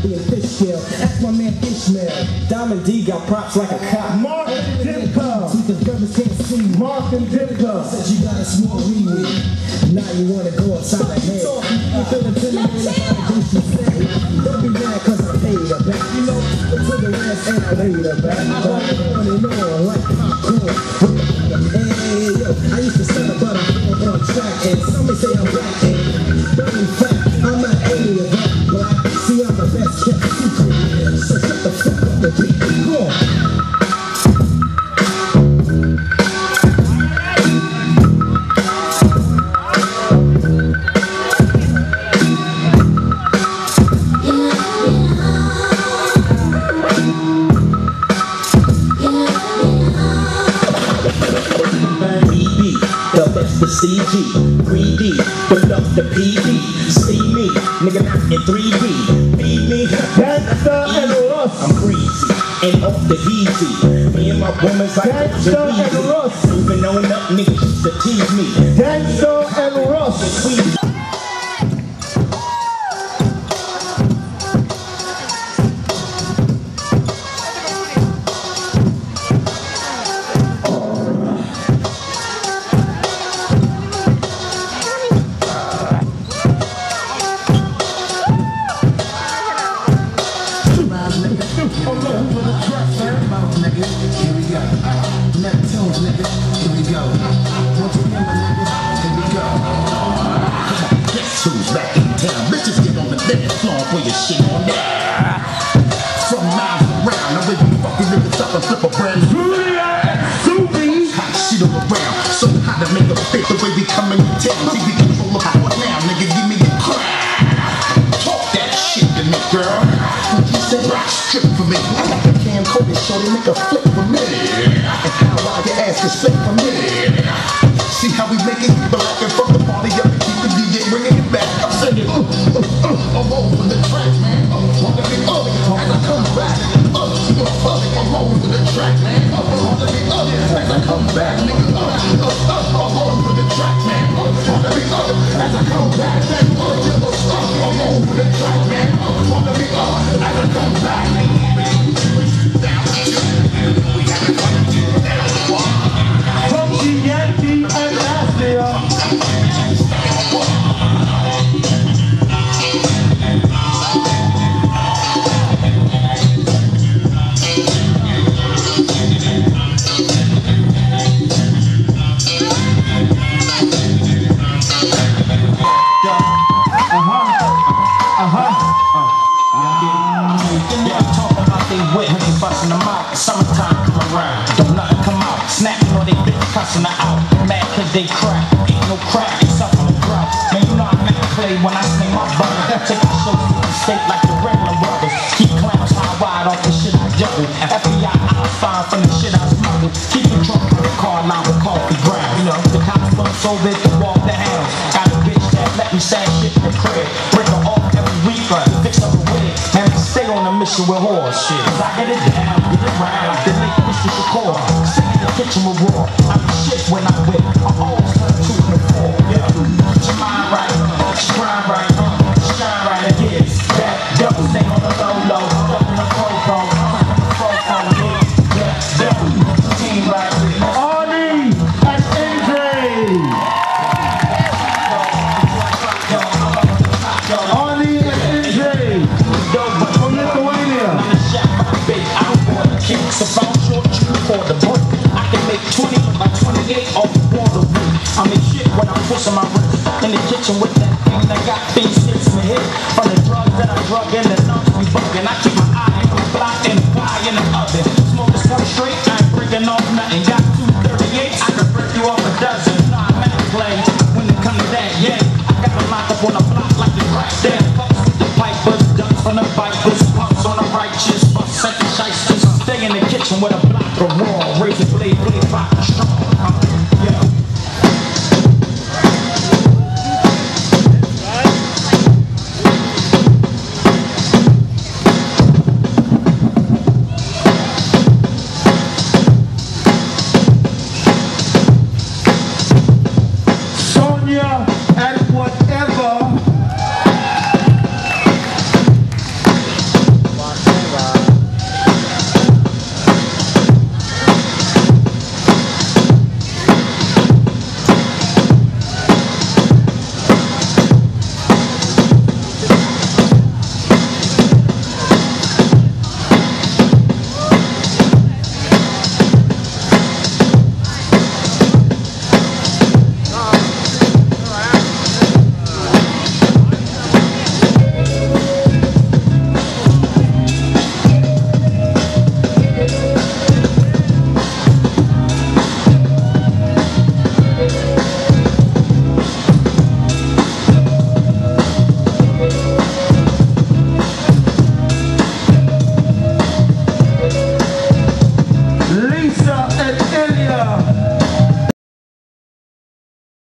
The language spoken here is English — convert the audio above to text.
being fish scale. That's my man Ishmael. Diamond D got props like a cop. Mark and Dimka. The brothers can't see. Mark and Dimka. Said you got a small wee-wee. Now you wanna go outside the head. You feel intimidated by the things she said. Don't be mad cause I paid her back. You know, until the last and I paid her back. But on and on like popcorn. Hey, yo, I used to sell it, but I'm on track. And some may say I'm black. But in fact, I'm not any of that black. See, I'm the best kept secret. So shut the fuck up and beat me. Go on. The CG, 3D, put up the PD, see me, nigga not in 3D, beat me, Gangsta and Russ. I'm greasy, and off the easy, me and my woman's like Gangsta and Russ. moving on up, niggas used to tease me, Gangsta and Russ. For your shit on that. From miles around, now we be fucking niggas up and flip a brand new hot shit all around. So how to make a fit the way we coming to town. See, we control the power now, nigga, give me the crowd. Talk that shit to me, girl. You say rock strip for me. I got the camcorder, so they make a flip for me. And how wild your ass can slip for me. See how we make it, black and fuck the party up and keep the DJ bringing it back. I'm singing, I'm over the track, man. As I come back, I'm over the track, man. As I come back, nigga, I'm over the track, man. As I come back, I'm over the track, man. As I come back, Funky Yankee and Nastia. Busting them out, summertime come around. Don't nothing come out, snapping or they bitch cussing her out. Mad cause they crack, ain't no crack, it's up on the ground. Man, you know I make a play when I sling my brother. Take the show to the state like the regular brothers. Keep clowns high wide off the shit I juggle. FBI eyes fine from the shit I smuggle. Keep the trunk in the car line with coffee ground. You know, the cops run so big to walk the hounds. Got a bitch that let me say shit in the crib. Break her off every week, fix up a wig. And stay on a mission with horse shit. Cause I get it down, get it round, then make Mr. Shakur. Sing in the kitchen with raw. I'm the shit when I whip. I always turn 2 in the 4. Yeah. Put your mind right, put your grind right, shine right again. That double thing on the low, up in the profile, yeah, double team right with Arnie and NJ. Arnie and NJ from Lithuania. So if I'm short you for the book, I can make 20 by 28 off the water. I make shit when I'm pushing my wrist in the kitchen with that thing that got things hits in the head. From the drugs that I drug in the nuts we bugging. I keep my eye in the block and the pie in the oven. Smoke this one straight, I ain't breaking off nothing. Got 238, I can break you off a dozen. Nah, I'm at play when it comes to that, yeah. I got them locked up on the block like the crack. Damn, fucks with the pipers, ducks from the vipers, pups on the righteous, fucks at the shysters. Stay in the kitchen with a block of raw, raising